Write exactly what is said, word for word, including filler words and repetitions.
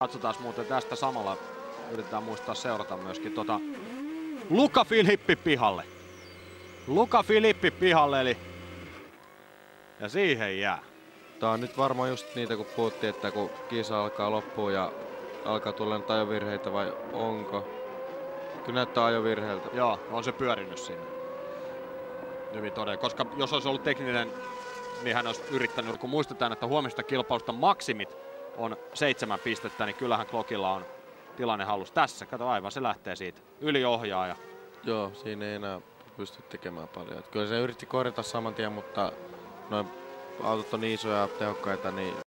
Katsotaan muuten tästä samalla, yritetään muistaa seurata myöskin tota Luca Filippi pihalle. Luca Filippi pihalle, eli ja siihen jää. Tää on nyt varmaan just niitä, kun puhuttiin, että kun kisa alkaa loppuun ja alkaa tulla nyt ajovirheitä, vai onko? Kyllä näyttää ajovirheeltä. Joo, on se pyörinyt sinne. Hyvin todella, koska jos olisi ollut tekninen, niin hän olisi yrittänyt, kun muistetaan, että huomista kilpailusta maksimit on seitsemän pistettä, niin kyllähän Glockilla on tilanne hallussa. Tässä, kato aivan, se lähtee siitä. Yli ohjaaja. Joo, siinä ei enää pysty tekemään paljon. Et kyllä se yritti korjata saman tien, mutta noin autot on niin isoja ja tehokkaita, niin